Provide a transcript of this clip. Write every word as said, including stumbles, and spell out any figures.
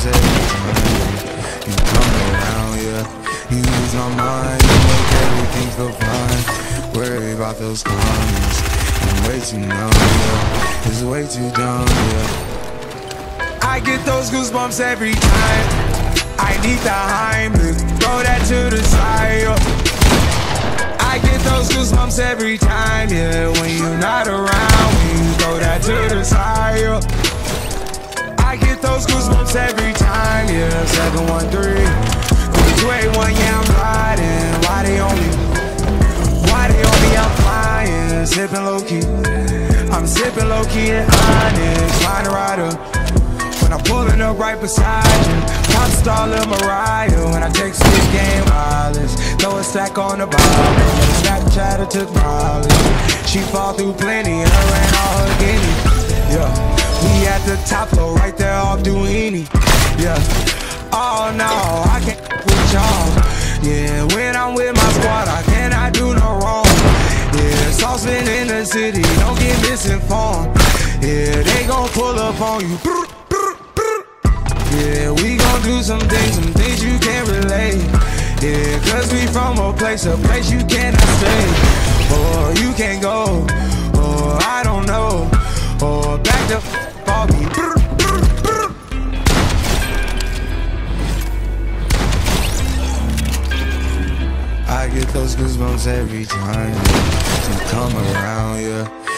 goosebumps every time you come around, yeah. You lose my mind, you make everything feel fine. Worry about those comments, I'm way too numb, yeah. It's way too dumb, yeah. I get those goosebumps every time I need the Heimlich, throw that to the side, yeah. I get those goosebumps every time, yeah. When you're not around, when you throw that to the side, yeah. I get those goosebumps every time, yeah. seven one three, two eight one, yeah, I'm riding. Why they on me? Why they on me? I'm flying, sipping low-key. I'm sipping low-key and honest, find a rider. When I'm pulling up right beside you, pop star Lil Mariah. When I text this game wireless, throw a stack on the bottom. Snapchat or took mileage. She fall through plenty, her and all her guineas. Yeah. We at the top floor, right there off Duini. Yeah. Oh no, I can't with y'all. Yeah, when I'm with my squad, I cannot do no wrong. Yeah, saucepan in the city, don't get misinformed. Yeah, they gon' pull up on you. Yeah, we gon' do some things, some things you can't relate. Yeah, cause we from a place, a place you cannot stay. Or you can't go, or I don't know. Or back the f off me. I get those goosebumps every time you come around, yeah.